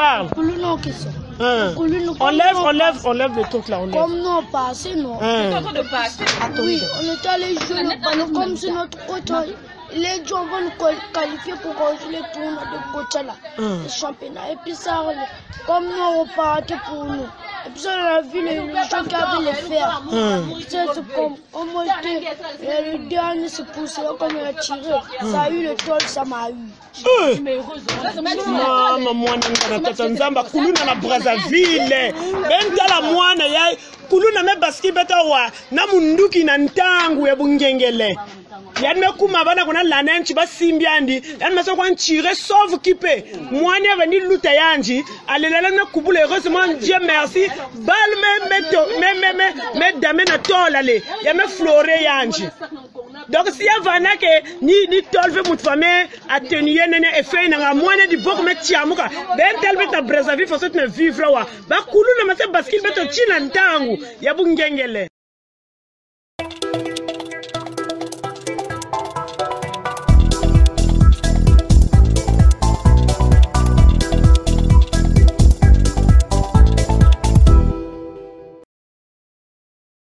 parle. Enlève le truc là. Comme non, passé, non. Oui, on est allé jouer le ballon comme c'est notre coach. Les gens vont nous qualifier pour jouer le tournoi de Coachella, le championnat. Et puis ça, comme nous, on repartait pour nous. Et puis ça, on a vu les gens qui avaient les fers. C'est comme, le dernier se poussait, comme il a tiré. Ça a eu le toll, ça m'a eu. Maman, moi, Nzamba, Koulouna na Brazzaville. Bentala mwana ya Koulouna me baskibeta wa na munduki na ntangu ya bungengele. Yanme kuma bana kuna lanenchi basimbiandi yanme so kwa tiré sauve kipe mwani aveni luta yanji alelala na kubule heureusement Dieu merci bal me dame na tolale yame floré yanji donc si avana ke ni tolve mutfame ateniye nene effet na mwani di bok me tiamuka ben telbe ta Brazzaville faut se vivre wa ba Koulouna mate baskil beto china ntangu ya bungengele.